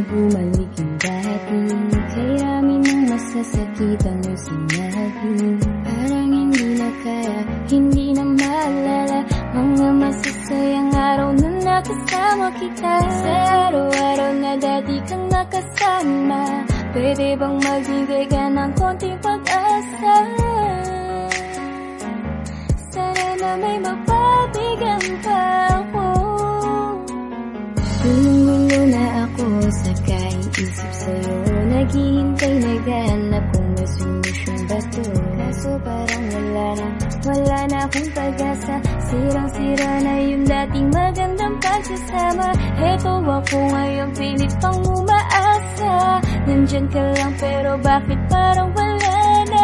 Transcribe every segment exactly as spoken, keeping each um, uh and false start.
bumalik yung dati. Kay rami ng masasakit ang iyong sinabi. Parang hindi na kaya, hindi na maalala mga masasayang araw na nakasama kita. Sa araw-araw na dati kang nakasama, pwede bang magbigay ka ng konting pag-asa? Sana na may mapabigyan pa ako. Gulong-gulo na ako sa kaiisip sa'yo. Naghihintay, naghahanap kung may solusyon ba to. Kaso parang wala na, wala na akong pag-asa. Sirang-sira na yung dating magandang pagsasama. Heto ako ngayon, pilit pang umaasa. Nandyan ka lang pero bakit parang wala na?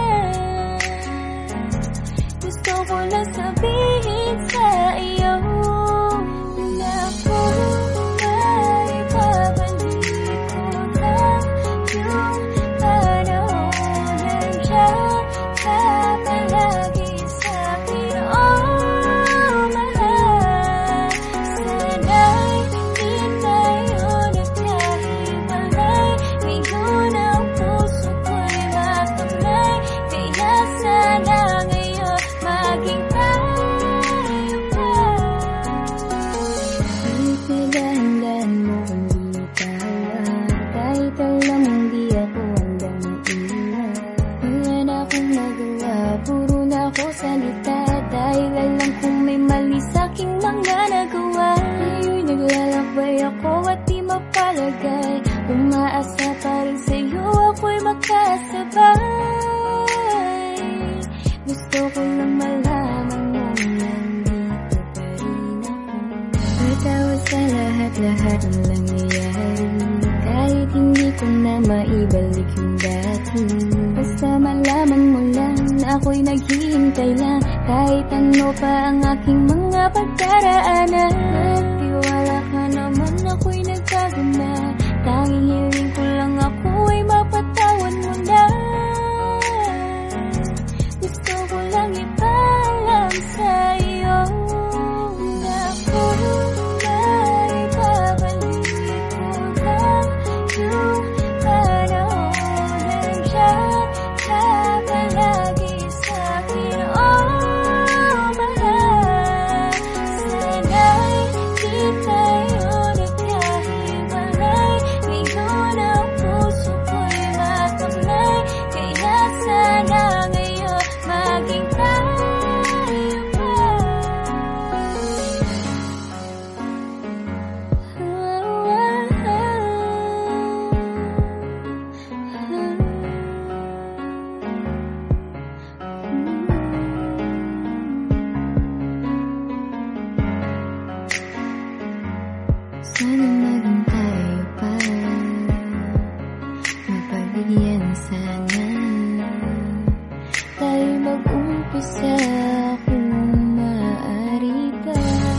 Gusto ko lang sabihin sa iyo na ako ay babalik ko lang yung panahon. Nandiyan ka palagi sa'kin, oh mahal. Sana'y di tayo nagkahiwalay. Ngayon ang puso ko'y makamlay. Kaya sana ngayon maging tayo pa. Kahit nagdahan-dahan mo kung di tawag, kahit alam mong di ako handang maiwan, wala na akong magawa, puro na ako salita. Dahil alam kong may mali sa'king mga nagawa. Ngayon naglalakbay ako at di mapalagay. Umaasa pa rin sa'yo ako'y makasabay. Gusto ko lang malaman mo nandito pa rin ako. Patawa sa lahat-lahat ng nangyayari. Kahit hindi ko na maibalik yung dati. Basta malaman mo lang na ako'y naghihintay lang. Kahit ano pa ang aking mga pagdaraanan. Nagtiwala ka naman, ako'y nagbago na. Tanging hiling ko lang ako ay mapatawad mo na. Gusto ko lang ipaalam sa iyo na ako ay babalik ko lang yung panahon. Nandiyan ka palagi sa'kin, oh mahal. Sana'y di tayo nagkahiwalay. Ngayon ang puso ko'y makamlay. Kaya sana ngayon maging tayo pa. Sana maging tayo pa. Mapagbigyan sana tayo mag-umpisa kung maaari pa.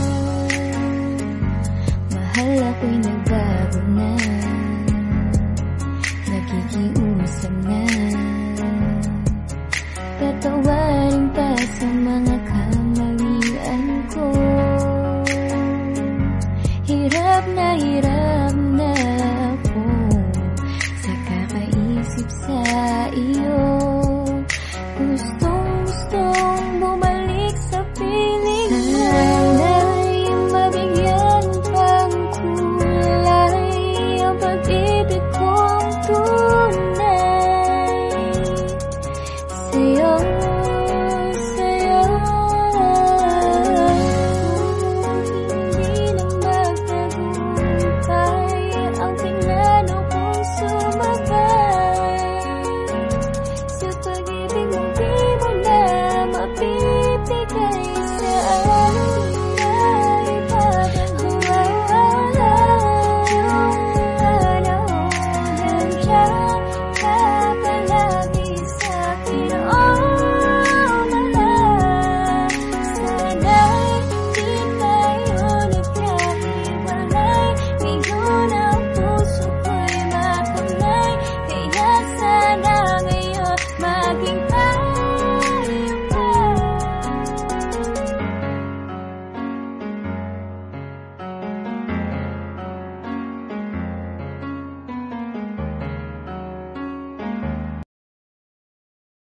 Mahal, ako'y nagbago na. Nakikiusap na. Tatawarin pa sa mga kamalian ko. Hirap na hirap na ako sa kakaisip sa iyo. Gusto